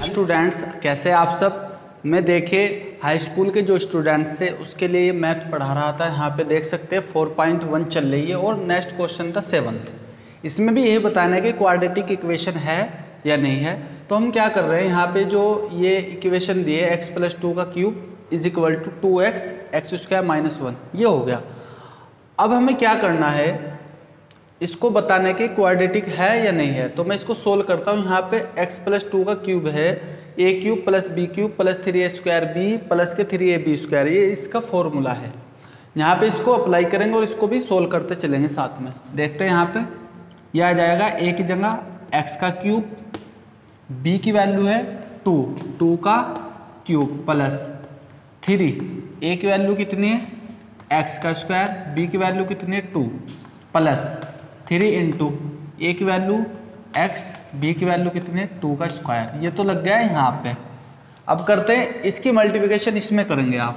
Students कैसे आप सब। मैं देखिए हाई स्कूल के जो स्टूडेंट्स थे उसके लिए ये मैथ पढ़ा रहा था। यहाँ पे देख सकते हैं 4.1 चल रही है और नेक्स्ट क्वेश्चन था 7th। इसमें भी यही बताना है कि क्वाड्रेटिक इक्वेशन है या नहीं है। तो हम क्या कर रहे हैं, यहाँ पे जो ये इक्वेशन दी है x+2 का cube is equal to 2x x² -1, ये हो गया। अब हमें क्या करना है, इसको बताने के क्वाड्रेटिक है या नहीं है। तो मैं इसको सोल्व करता हूँ। यहाँ पे x+2 का क्यूब है a³ + b³ + 3a² b plus के 3ab², ये इसका फॉर्मूला है। यहाँ पे इसको अप्लाई करेंगे और इसको भी सोल्व करते चलेंगे साथ में। देखते हैं यहाँ पे यह आ जाएगा a की जगह x का क्यूब, b की वैल्यू है 2 का क्यूब प्लस 3, a की वैल्यू कितनी है x का स्क्वायर, b की वैल्यू कितनी है 2 प्लस 3 इंटू a की वैल्यू x, b की वैल्यू कितनी है 2 का स्क्वायर। ये तो लग गया है यहाँ पे। अब करते हैं इसकी मल्टीप्लिकेशन, इसमें करेंगे आप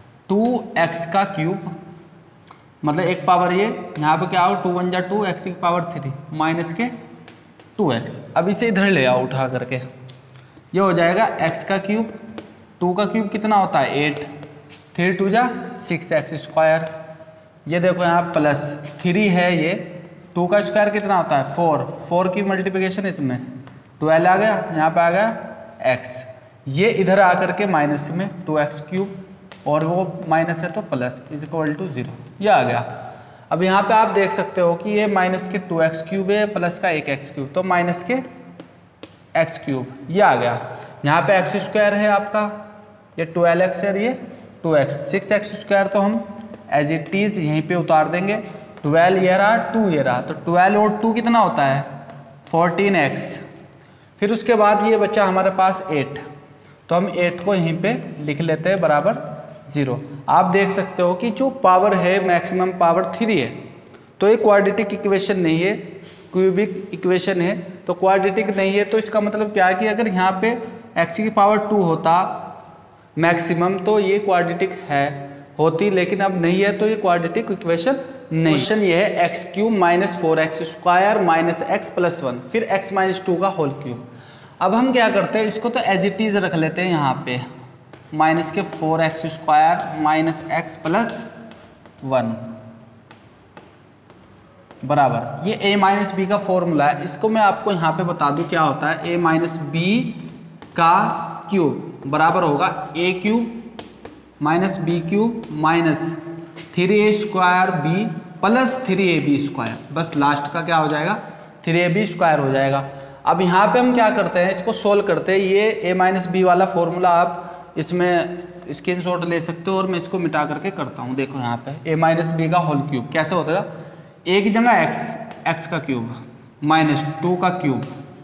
2x का क्यूब मतलब एक पावर ये यहाँ पे क्या हो 2 × 1 = 2 x की पावर 3 माइनस के 2x। अब इसे इधर ले आओ उठा करके, ये हो जाएगा x का क्यूब, 2 का क्यूब कितना होता है 8, 3 × 2 = 6x²। ये देखो यहाँ प्लस 3 है, ये 2 का स्क्वायर कितना होता है 4 की मल्टीप्लिकेशन इसमें 12 आ गया, यहाँ पे आ गया x। ये इधर आकर के माइनस में 2x³ और वो माइनस है तो प्लस इज इक्वल टू 0, ये आ गया। अब यहाँ पे आप देख सकते हो कि ये माइनस के 2x³ है प्लस का 1x³, तो माइनस के x³ ये आ गया। यहाँ पे x² है आपका, ये 12x है, ये 2x, 6x² तो हम एज इट इज यहीं पे उतार देंगे। 12 ये रहा, 2 ये रहा, तो 12 और 2 कितना होता है 14x। फिर उसके बाद ये बच्चा हमारे पास 8, तो हम 8 को यहीं पे लिख लेते हैं बराबर 0। आप देख सकते हो कि जो पावर है मैक्सिमम पावर 3 है, तो ये क्वाड्रेटिक इक्वेशन नहीं है, क्यूबिक इक्वेशन है। तो क्वाड्रेटिक नहीं है तो इसका मतलब क्या है कि अगर यहाँ पे x की पावर 2 होता मैक्सिमम तो ये क्वाड्रेटिक है होती, लेकिन अब नहीं है तो ये क्वाड्रेटिक इक्वेशन नहीं। क्वेश्चन ये है x³ - 4x² - x + 1 फिर x - 2 का होल क्यूब। अब हम क्या करते हैं, इसको तो एज इट इज रख लेते हैं यहाँ पे माइनस के 4x² - x + 1 बराबर, ये a - b का फॉर्मूला है। इसको मैं आपको यहाँ पे बता दूँ क्या होता है। a - b का क्यूब बराबर होगा a³ - b³ - 3a² b plus 3ab²। बस लास्ट का क्या हो जाएगा 3ab² हो जाएगा। अब यहाँ पे हम क्या करते हैं, इसको सोल्व करते हैं। ये a - b वाला फॉर्मूला आप इसमें स्क्रीनशॉट ले सकते हो और मैं इसको मिटा करके करता हूँ। देखो यहाँ पे a - b का होल क्यूब कैसे होता है, a की जगह x का क्यूब -2 का क्यूब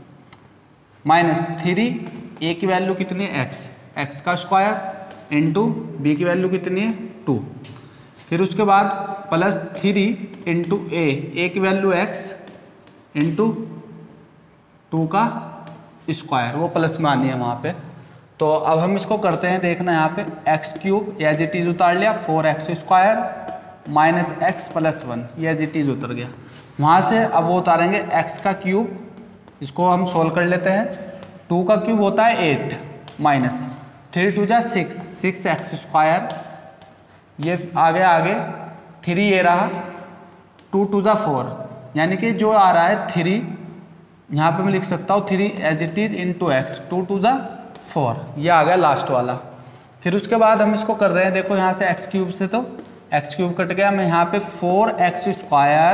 -3, a की वैल्यू कितनी है x का स्क्वायर इंटू b की वैल्यू कितनी है 2, फिर उसके बाद प्लस 3 इंटू a की वैल्यू x इंटू 2 का स्क्वायर, वो प्लस में आनी है वहाँ पे। तो अब हम इसको करते हैं, देखना यहाँ पे x³ एज इट इज उतार लिया, 4x² - x + 1 ये एज इट इज उतर गया। वहाँ से अब वो उतारेंगे x का क्यूब, इसको हम सोल्व कर लेते हैं। 2 का क्यूब होता है 8 माइनस 3 × 2 = 6, 6x², ये आगे 3 ये रहा, 2 × 2 = 4, यानी कि जो आ रहा है 3 यहाँ पे मैं लिख सकता हूँ 3 as it is into x, 2 × 2 = 4, ये आ गया लास्ट वाला। फिर उसके बाद हम इसको कर रहे हैं, देखो यहाँ से x³ से तो x³ कट गया, मैं यहाँ पे 4x² -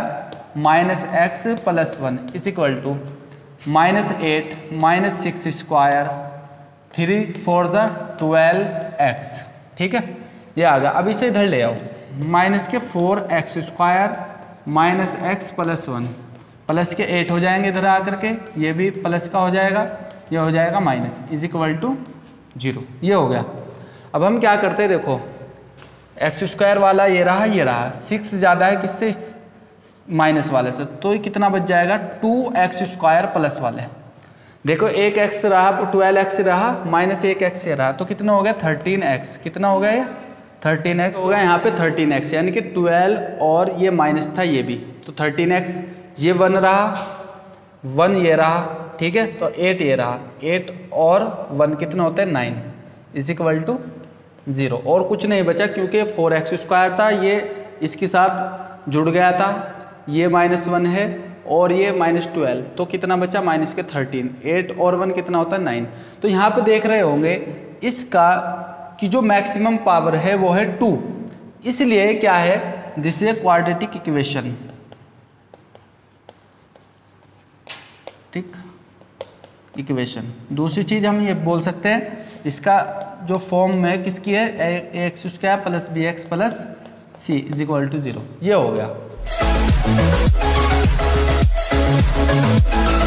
x + 1 is equal to -8 - 6², 3 × 4 = 12x, ठीक है ये आ गया। अब इसे इधर ले आओ, माइनस के 4x² - x + 1 प्लस के 8 हो जाएंगे इधर आकर के, ये भी प्लस का हो जाएगा, ये हो जाएगा माइनस इज इक्वल टू 0, ये हो गया। अब हम क्या करते हैं, देखो x² वाला ये रहा 6 ज़्यादा है किससे माइनस वाले से, तो ये कितना बच जाएगा 2x² प्लस वाले। देखो एक x रहा 12x रहा माइनस 1x रहा, तो कितना हो गया 13x, कितना हो गया ये 13x हो गया। यहाँ पे 13x यानी कि 12 और ये माइनस था ये भी, तो 13x, ये 1 रहा 1 ये रहा, ठीक है। तो 8 ये रहा, 8 और 1 कितने होते हैं 9 इज इक्वल टू 0। और कुछ नहीं बचा क्योंकि 4x² था, ये इसके साथ जुड़ गया था, ये -1 है और ये -12, तो कितना बचा -13। 8 और 1 कितना होता है 9। तो यहाँ पे देख रहे होंगे इसका कि जो मैक्सिमम पावर है वो है 2, इसलिए क्या है, this is a quadratic equation. ठीक, इक्वेशन। दूसरी चीज हम ये बोल सकते हैं, इसका जो फॉर्म है किसकी है, ax² + bx + c is equal to 0। ये हो गया।